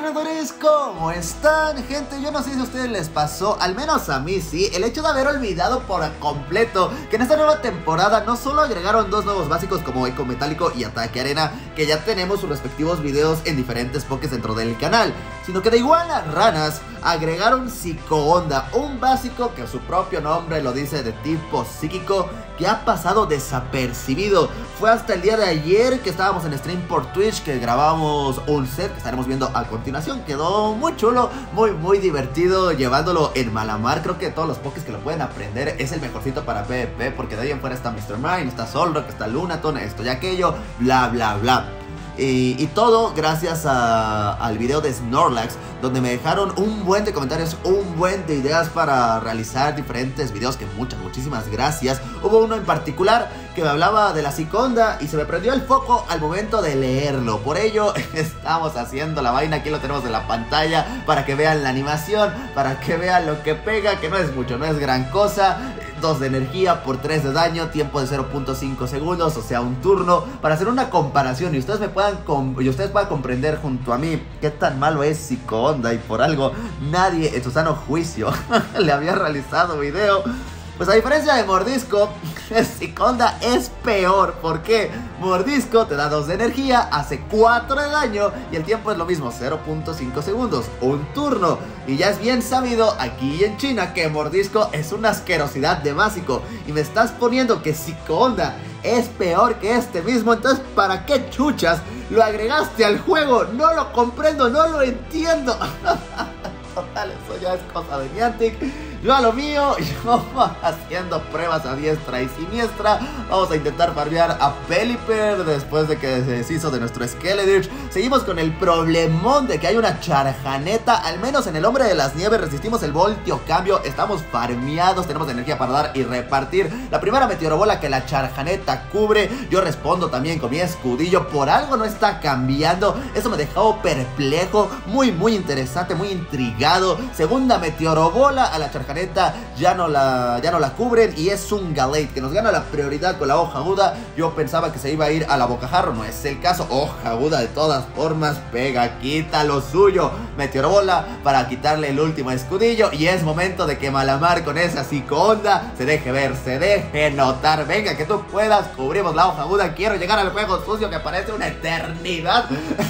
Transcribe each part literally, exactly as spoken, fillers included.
corredores, ¿cómo están, gente? Yo no sé si a ustedes les pasó, al menos a mí sí, el hecho de haber olvidado por completo que en esta nueva temporada no solo agregaron dos nuevos básicos como Eco Metálico y Ataque Arena, que ya tenemos sus respectivos videos en diferentes pokés dentro del canal, sino que de igual a ranas agregaron Psico Onda, un básico que su propio nombre lo dice, de tipo psíquico, que ha pasado desapercibido. Fue hasta el día de ayer que estábamos en stream por Twitch que grabamos un set que estaremos viendo a continuación. Quedó muy chulo, muy muy divertido llevándolo en Malamar. Creo que todos los pokés que lo pueden aprender es el mejorcito para PvP, porque de ahí en fuera está mister Mime, está Solrock, está Lunaton, esto y aquello, bla bla bla. Y, y todo gracias a, al video de Snorlax, donde me dejaron un buen de comentarios, un buen de ideas para realizar diferentes videos, que muchas, muchísimas gracias. Hubo uno en particular que me hablaba de la Psico Onda y se me prendió el foco al momento de leerlo. Por ello estamos haciendo la vaina, aquí lo tenemos en la pantalla para que vean la animación, para que vean lo que pega, que no es mucho, no es gran cosa. dos de energía por tres de daño, tiempo de cero punto cinco segundos, o sea un turno, para hacer una comparación y ustedes me puedan y ustedes puedan comprender junto a mí qué tan malo es Psico Onda, y por algo nadie en su sano juicio le había realizado video. Pues a diferencia de Mordisco, Psico Onda es peor. ¿Por qué? Mordisco te da dos de energía, hace cuatro de daño y el tiempo es lo mismo, cero punto cinco segundos, un turno. Y ya es bien sabido aquí en China que Mordisco es una asquerosidad de básico, y me estás poniendo que Psico Onda es peor que este mismo. Entonces, ¿para qué chuchas lo agregaste al juego? No lo comprendo, no lo entiendo. Total, eso ya es cosa de Niantic. Yo a lo mío, yo haciendo pruebas a diestra y siniestra. Vamos a intentar farmear a Pelipper después de que se deshizo de nuestro Skeledirge. Seguimos con el problemón de que hay una Charjaneta. Al menos en el Hombre de las Nieves resistimos el voltio cambio. Estamos farmeados, tenemos energía para dar y repartir. La primera meteorobola que la Charjaneta cubre, yo respondo también con mi escudillo. Por algo no está cambiando. Eso me dejó perplejo, muy muy interesante, muy intrigado. Segunda meteorobola, a la Charjaneta ya no la ya no la cubren y es un Gallade que nos gana la prioridad con la hoja aguda. Yo pensaba que se iba a ir a la bocajarro, no es el caso. Hoja aguda de todas formas pega, quita lo suyo. Meteorobola para quitarle el último escudillo, y es momento de que Malamar con esa Psico Onda se deje ver, se deje notar. Venga, que tú puedas, cubrimos la hoja aguda. Quiero llegar al juego sucio que parece una eternidad.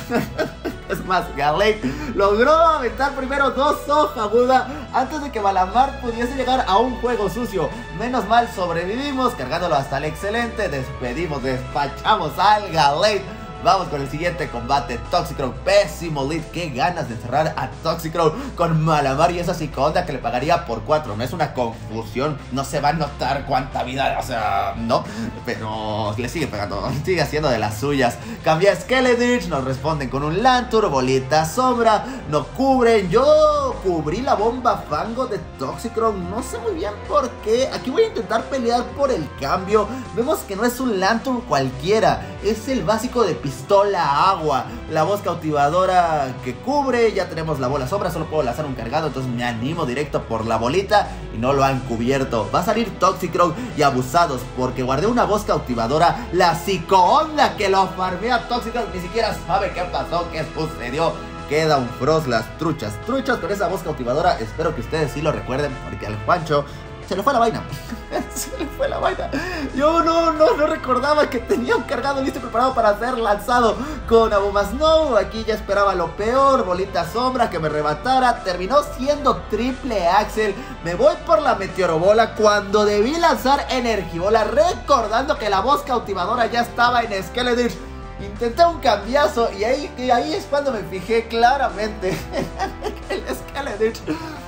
Es más, Gallade logró aventar primero dos hojas aguda antes de que Malamar pudiese llegar a un juego sucio. Menos mal sobrevivimos, cargándolo hasta el excelente. Despedimos, despachamos al Gallade. Vamos con el siguiente combate, Toxicroak, pésimo lead. Qué ganas de encerrar a Toxicroak con Malamar y esa Psico Onda que le pagaría por cuatro. No es una confusión, no se va a notar cuánta vida, o sea, no, pero le sigue pegando, sigue haciendo de las suyas. Cambia Skeledirge, nos responden con un Lantur, bolita sombra, no cubren. Yo cubrí la bomba fango de Toxicroak, no sé muy bien por qué. Aquí voy a intentar pelear por el cambio. Vemos que no es un Lantur cualquiera, es el básico de pistola agua, la voz cautivadora que cubre. Ya tenemos la bola sombra, solo puedo lanzar un cargado, entonces me animo directo por la bolita y no lo han cubierto. Va a salir Toxicroak y abusados porque guardé una voz cautivadora. La Psico Onda que lo farmea Toxicroak ni siquiera sabe qué pasó, qué sucedió. Queda un Frost, las truchas, truchas con esa voz cautivadora. Espero que ustedes sí lo recuerden, porque al Juancho se le fue la vaina. Se le fue la vaina. Yo no, no, no recordaba que tenía un cargado listo y preparado para ser lanzado con Abomasnow. Aquí ya esperaba lo peor. Bolita sombra que me rebatara. Terminó siendo triple Axel. Me voy por la meteorobola cuando debí lanzar Energibola, recordando que la voz cautivadora ya estaba en Skeledirge. Intenté un cambiazo y ahí, y ahí es cuando me fijé claramente el Skeledirge.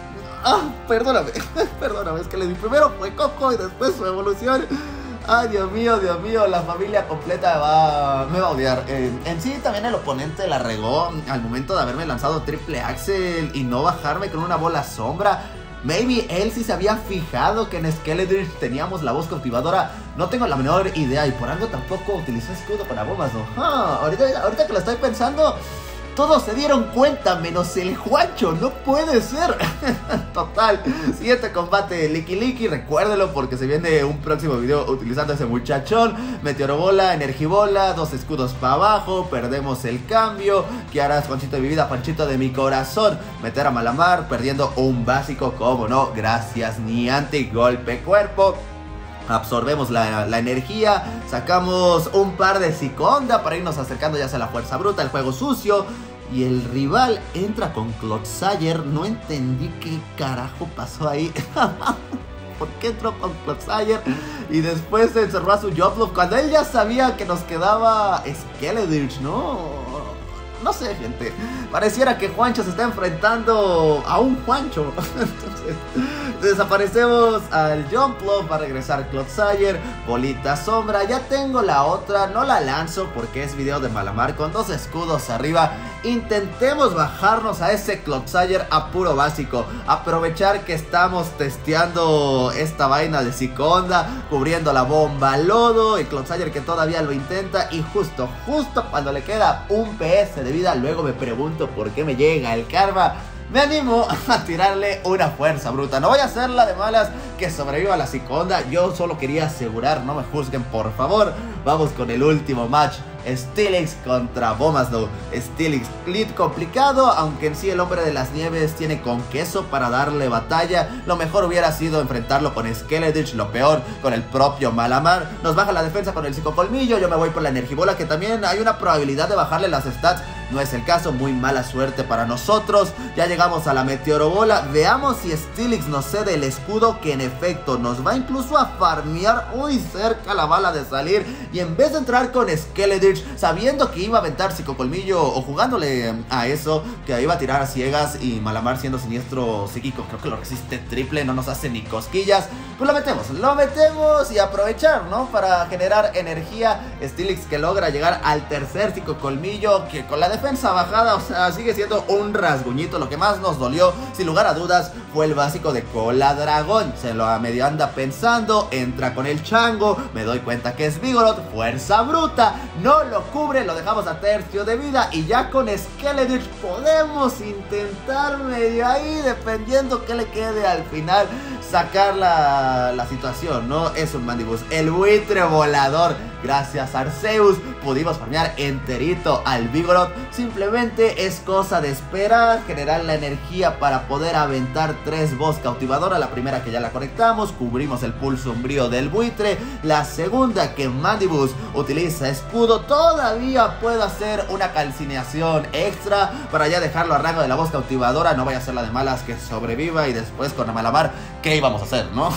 Ah, perdóname, perdóname, es que le di primero fue Coco y después su evolución. Ay, Dios mío, Dios mío, la familia completa va, me va a odiar. Eh, en sí también el oponente la regó al momento de haberme lanzado triple Axel y no bajarme con una bola sombra. Maybe él sí se había fijado que en Skeledirge teníamos la voz cautivadora. No tengo la menor idea, y por algo tampoco utilizó escudo para bombas, ¿no? Ah, ahorita, ahorita que lo estoy pensando, Todos se dieron cuenta, menos el Juancho, no puede ser. Total, siguiente combate Licky Licky, recuérdelo porque se viene un próximo video utilizando a ese muchachón. Meteorobola, Energibola, dos escudos para abajo, perdemos el cambio. ¿Qué harás, Juanchito de mi vida, Juanchito de mi corazón? Meter a Malamar, perdiendo un básico, como no, gracias Niantic, golpe cuerpo. Absorbemos la, la energía, sacamos un par de Psiconda para irnos acercando ya sea la fuerza bruta, el juego sucio. Y el rival entra con Clodsire. No entendí qué carajo pasó ahí. ¿Por qué entró con Clodsire? Y después se encerró a su Joplov cuando él ya sabía que nos quedaba Skeleditch, ¿no? No sé, gente. Pareciera que Juancho se está enfrentando a un Juancho. Entonces, desaparecemos al Jumpluff. Va a regresar Clodsire. Bolita sombra. Ya tengo la otra. No la lanzo porque es video de Malamar con dos escudos arriba. Intentemos bajarnos a ese Clodsire a puro básico. Aprovechar que estamos testeando esta vaina de Psiconda, cubriendo la bomba lodo. El Clodsire que todavía lo intenta. Y justo, justo cuando le queda un P S de vida, luego me pregunto por qué me llega el karma. Me animo a tirarle una fuerza bruta. No voy a hacerla de malas que sobreviva a la Psiconda. Yo solo quería asegurar, no me juzguen por favor. Vamos con el último match. Steelix contra Bomaslow. Steelix, lead complicado, aunque en sí el hombre de las nieves tiene con queso para darle batalla. Lo mejor hubiera sido enfrentarlo con Skeleditch, lo peor con el propio Malamar. Nos baja la defensa con el psicocolmillo. Yo me voy por la Energibola, que también hay una probabilidad de bajarle las stats. No es el caso, muy mala suerte para nosotros. Ya llegamos a la Meteorobola. Veamos si Steelix nos cede el escudo, que en efecto nos va incluso a farmear muy cerca la bala de salir. Y en vez de entrar con Skeleditch, sabiendo que iba a aventar psicocolmillo o jugándole a eso, que iba a tirar a ciegas, y Malamar siendo siniestro psíquico, creo que lo resiste triple, no nos hace ni cosquillas, pues lo metemos, lo metemos y aprovechar, ¿no? Para generar energía. Steelix que logra llegar al tercer psicocolmillo, que con la defensa bajada, o sea, sigue siendo un rasguñito. Lo que más nos dolió, sin lugar a dudas, fue el básico de Cola Dragón. Se lo a medio anda pensando, entra con el chango, me doy cuenta que es Vigoroth, fuerza bruta, no lo cubre, lo dejamos a tercio de vida. Y ya con Skeleditch podemos intentar medio ahí, dependiendo que le quede al final, sacar la, la situación, ¿no? Es un Mandibuzz, el buitre volador. Gracias a Arceus pudimos farmear enterito al Vigoroth. Simplemente es cosa de esperar, generar la energía para poder aventar tres voz cautivadora. La primera que ya la conectamos, cubrimos el pulso umbrío del buitre. La segunda que Mandibuzz utiliza escudo, todavía puedo hacer una calcineación extra para ya dejarlo a rango de la voz cautivadora. No vaya a ser la de malas que sobreviva y después con Malamar, ¿qué íbamos a hacer, no?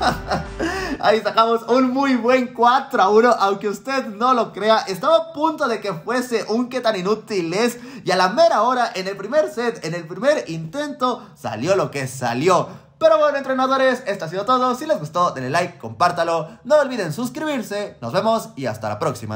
Ahí sacamos un muy buen cuatro a uno, aunque usted no lo crea. Estaba a punto de que fuese un qué tan inútil es, y a la mera hora, en el primer set, en el primer intento, salió lo que salió. Pero bueno, entrenadores, esto ha sido todo. Si les gustó, denle like, compártalo. No olviden suscribirse. Nos vemos y hasta la próxima.